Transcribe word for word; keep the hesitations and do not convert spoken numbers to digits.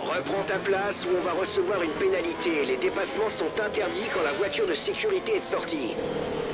Reprends ta place ou on va recevoir une pénalité. Les dépassements sont interdits quand la voiture de sécurité est sortie.